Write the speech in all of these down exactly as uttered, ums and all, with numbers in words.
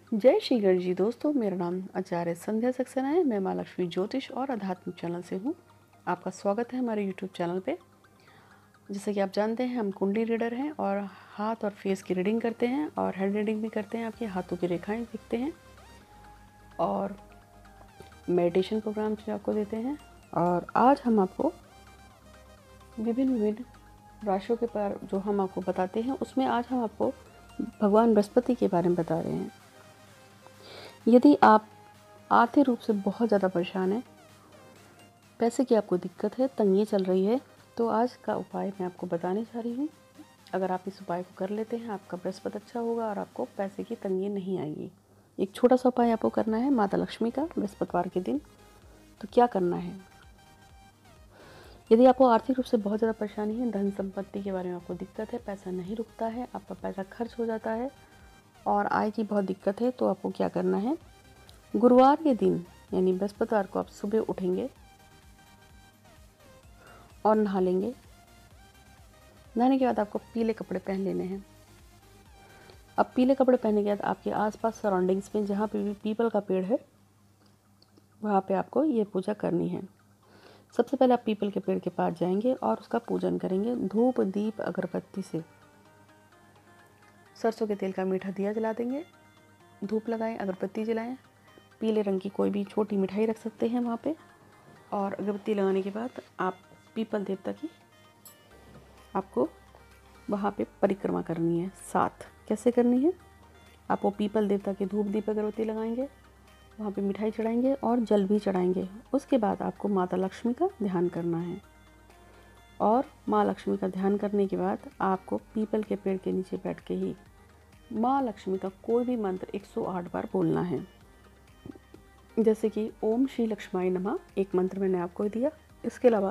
जय श्री गणेश जी। दोस्तों, मेरा नाम आचार्य संध्या सक्सेना है। मैं माँ लक्ष्मी ज्योतिष और अध्यात्म चैनल से हूँ। आपका स्वागत है हमारे यूट्यूब चैनल पे। जैसे कि आप जानते हैं, हम कुंडली रीडर हैं और हाथ और फेस की रीडिंग करते हैं और हेड रीडिंग भी करते हैं। आपके हाथों की रेखाएं दिखते हैं और मेडिटेशन प्रोग्राम्स भी आपको देते हैं। और आज हम आपको विभिन्न विभिन्न राशियों के पर जो हम आपको बताते हैं, उसमें आज हम आपको भगवान बृहस्पति के बारे में बता रहे हैं। यदि आप आर्थिक रूप से बहुत ज़्यादा परेशान हैं, पैसे की आपको दिक्कत है, तंगी चल रही है, तो आज का उपाय मैं आपको बताने जा रही हूँ। अगर आप इस उपाय को कर लेते हैं, आपका बृहस्पति अच्छा होगा और आपको पैसे की तंगी नहीं आएगी। एक छोटा सा उपाय आपको करना है माता लक्ष्मी का बृहस्पतिवार के दिन। तो क्या करना है? यदि आपको आर्थिक रूप से बहुत ज़्यादा परेशानी है, धन संपत्ति के बारे में आपको दिक्कत है, पैसा नहीं रुकता है, आपका पैसा खर्च हो जाता है और आय की बहुत दिक्कत है, तो आपको क्या करना है? गुरुवार के दिन यानी बृहस्पतिवार को आप सुबह उठेंगे और नहा लेंगे। नहाने के बाद आपको पीले कपड़े पहन लेने हैं। अब पीले कपड़े पहनने के बाद आपके आसपास सराउंडिंग्स में जहाँ पे भी पीपल का पेड़ है, वहाँ पे आपको ये पूजा करनी है। सबसे पहले आप पीपल के पेड़ के पास जाएंगे और उसका पूजन करेंगे धूप दीप अगरबत्ती से। सरसों के तेल का मीठा दिया जला देंगे, धूप लगाएं, अगरबत्ती जलाएं। पीले रंग की कोई भी छोटी मिठाई रख सकते हैं वहाँ पे। और अगरबत्ती लगाने के बाद आप पीपल देवता की आपको वहाँ पे परिक्रमा करनी है। साथ कैसे करनी है? आप वो पीपल देवता के धूप दीप अगरबत्ती लगाएंगे, वहाँ पे मिठाई चढ़ाएंगे और जल भी चढ़ाएंगे। उसके बाद आपको माता लक्ष्मी का ध्यान करना है और माँ लक्ष्मी का ध्यान करने के बाद आपको पीपल के पेड़ के नीचे बैठ के ही माँ लक्ष्मी का कोई भी मंत्र एक सौ आठ बार बोलना है। जैसे कि ओम श्री लक्ष्माय नमः एक मंत्र मैंने आपको दिया। इसके अलावा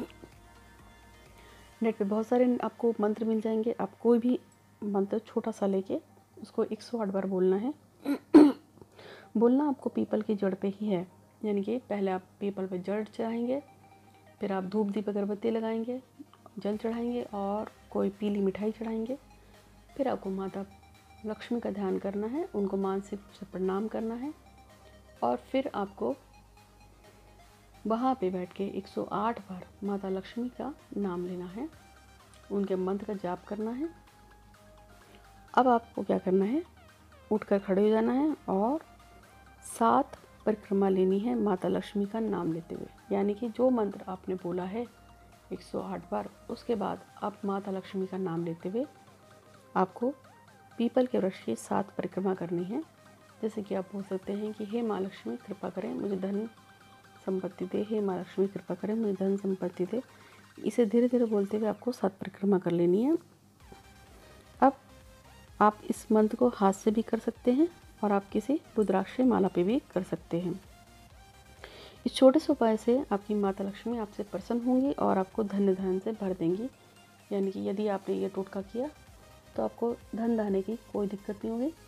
नेट पे बहुत सारे आपको मंत्र मिल जाएंगे। आप कोई भी मंत्र छोटा सा लेके उसको एक सौ आठ बार बोलना है। बोलना आपको पीपल की जड़ पे ही है, यानी कि पहले आप पीपल पे जड़ चढ़ाएंगे, फिर आप धूप दीप अगरबत्ती लगाएंगे, जल चढ़ाएंगे और कोई पीली मिठाई चढ़ाएंगे। फिर आपको माता लक्ष्मी का ध्यान करना है, उनको मानसिक रूप से प्रणाम करना है और फिर आपको वहाँ पे बैठ के एक सौ आठ बार माता लक्ष्मी का नाम लेना है, उनके मंत्र का जाप करना है। अब आपको क्या करना है? उठकर खड़े हो जाना है और सात परिक्रमा लेनी है माता लक्ष्मी का नाम लेते हुए। यानी कि जो मंत्र आपने बोला है एक सौ आठ बार, उसके बाद आप माता लक्ष्मी का नाम लेते हुए आपको पीपल के वृक्ष की सात परिक्रमा करनी है। जैसे कि आप बोल सकते हैं कि हे माँ लक्ष्मी कृपा करें मुझे धन संपत्ति दे, हे माँ लक्ष्मी कृपा करें मुझे धन संपत्ति दे। इसे धीरे धीरे बोलते हुए आपको सात परिक्रमा कर लेनी है। अब आप इस मंत्र को हाथ से भी कर सकते हैं और आप किसी रुद्राक्ष माला पे भी कर सकते हैं। इस छोटे से उपाय से आपकी माता लक्ष्मी आपसे प्रसन्न होंगी और आपको धन धन से भर देंगी। यानी कि यदि आपने ये टोटका किया तो आपको धन दाने की कोई दिक्कत नहीं होगी।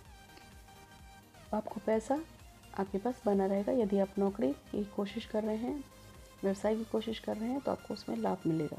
आपको पैसा आपके पास बना रहेगा। यदि आप नौकरी की कोशिश कर रहे हैं, व्यवसाय की कोशिश कर रहे हैं, तो आपको उसमें लाभ मिलेगा।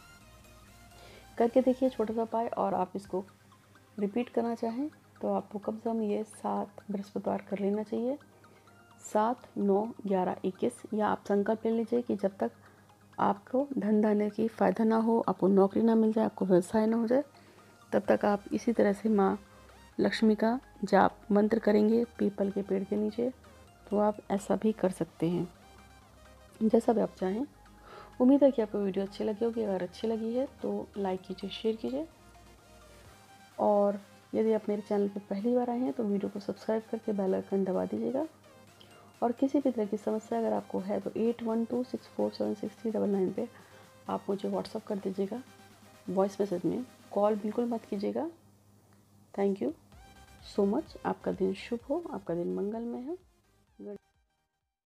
करके देखिए छोटा सा उपाय, और आप इसको रिपीट करना चाहें तो आपको कम से कम ये सात बृहस्पतिवार कर लेना चाहिए। सात नौ ग्यारह इक्कीस, या आप संकल्प ले लीजिए कि जब तक आपको धन धान्य की फ़ायदा ना हो, आपको नौकरी ना मिल जाए, आपको व्यवसाय ना हो जाए, तब तक आप इसी तरह से माँ लक्ष्मी का जाप मंत्र करेंगे पीपल के पेड़ के नीचे। तो आप ऐसा भी कर सकते हैं, जैसा भी आप चाहें। उम्मीद है कि आपको वीडियो अच्छी लगी होगी। अगर अच्छी लगी है तो लाइक कीजिए, शेयर कीजिए, और यदि आप मेरे चैनल पर पहली बार आए हैं तो वीडियो को सब्सक्राइब करके बेल आइकन दबा दीजिएगा। और किसी भी तरह की समस्या अगर आपको है तो eight one two six four seven six three double nine पर आप मुझे व्हाट्सअप कर दीजिएगा वॉइस मैसेज में। कॉल बिल्कुल मत कीजिएगा। Thank you so much. आपका दिन शुभ हो, आपका दिन मंगलमय हो।